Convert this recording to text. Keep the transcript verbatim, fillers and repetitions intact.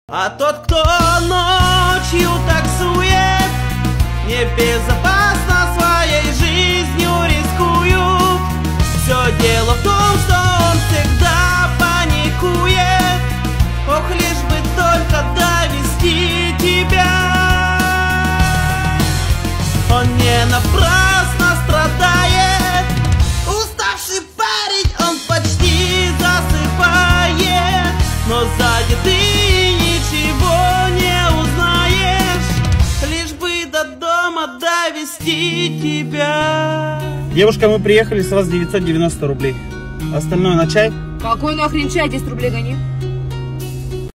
А тот, кто ночью таксует, небезопасно своей жизнью рискует. Все дело в том, что он всегда паникует. Ох, лишь бы только довести тебя. Он не напрасно страдает. Уставший парень, он почти засыпает. Но сзади ты ничего не узнаешь, лишь бы до дома довести тебя. Девушка, мы приехали, с вас девятьсот девяносто рублей. Остальное на чай. Какой нахрен чай, десять рублей гони.